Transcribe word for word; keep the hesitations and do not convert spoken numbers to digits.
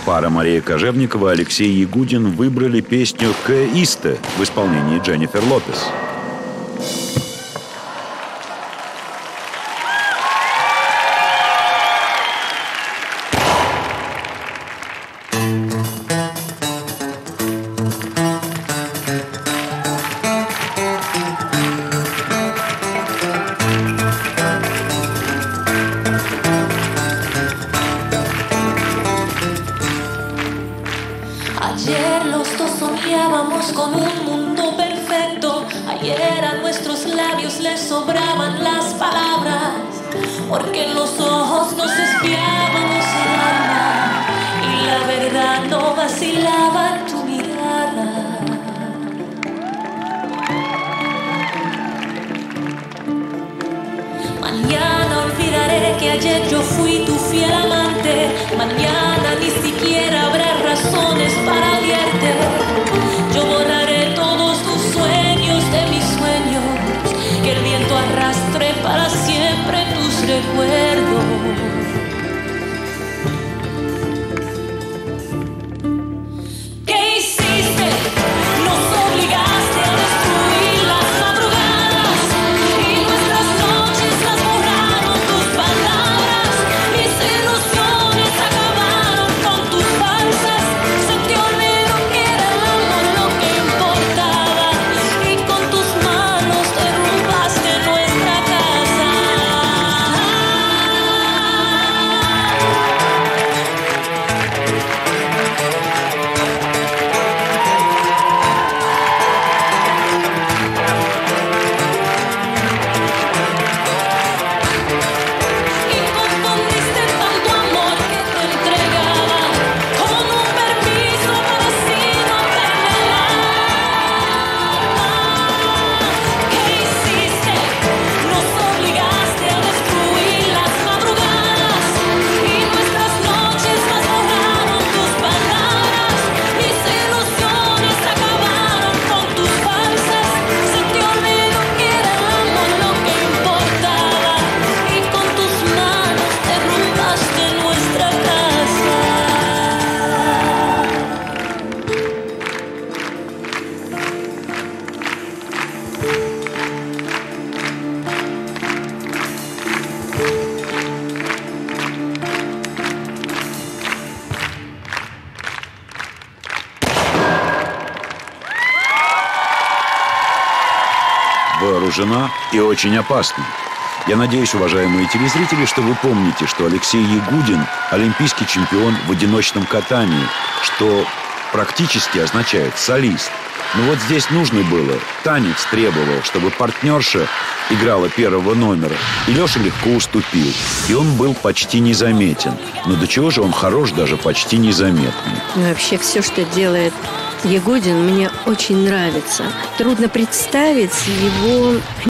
Пара Мария Kozhevnikova и Алексей Ягудин выбрали песню «К-Исте» в исполнении Дженнифер Лопес. Ayer los dos soñábamos con un mundo perfecto. Ayer a nuestros labios les sobraban las palabras, porque en los ojos nos espiábamos el alma y la verdad no vacilaba en tu mirada. Mañana olvidaré que ayer yo fui tu fiel amante. Mañana ni siquiera habrá razones para odiarte. Yo borraré todos tus sueños de mis sueños, que el viento arrastre para siempre tus recuerdos. ¿Qué hiciste? Nos obligaste a destruir las madrugadas y nuestras noches las borraron tus palabras. Mis ilusiones acabaron con tus falsas. Se te olvidó que era el amor lo que importaba y con tus manos derrumbaste nuestra casa. Y confundiste tanto amor que te entregaba con un permiso para así no terminar. ¿Qué hiciste? Nos obligaste a destruir las madrugadas y nuestras noches las borraron tus palabras. Mis ilusiones acabaron con tus falsas. Se te olvidó que era el amor lo que importaba y con tus manos derrumbaste nuestra casa. Вооружена и очень опасна. Я надеюсь, уважаемые телезрители, что вы помните, что Алексей Ягудин – олимпийский чемпион в одиночном катании, что практически означает «солист». Но вот здесь нужно было, танец требовал, чтобы партнерша играла первого номера, и Леша легко уступил. И он был почти незаметен. Но до чего же он хорош, даже почти незаметный. Ну, вообще все, что делает Ягудин, мне очень нравится. Трудно представить его